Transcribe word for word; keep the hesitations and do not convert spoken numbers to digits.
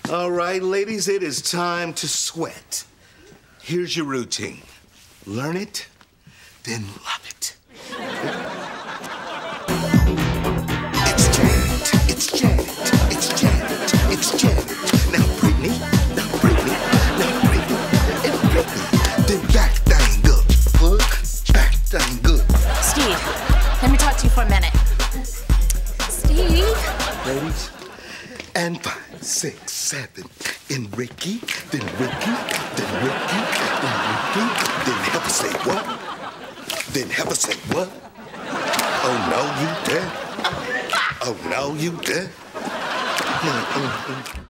All right, ladies, it is time to sweat. Here's your routine. Learn it, then love it. It's Janet, it's Janet, it's Janet, it's Janet. Now Brittany, now Brittany, now Brittany, and Brittany. Then back thing up, fuck, back thing good. Steve, let me talk to you for a minute. Steve? Ladies, and five, six, seven, and Ricky, then Ricky, then Ricky, then Ricky, then have a say what? Then have a say what? Oh no, you dead? Oh no, you dead?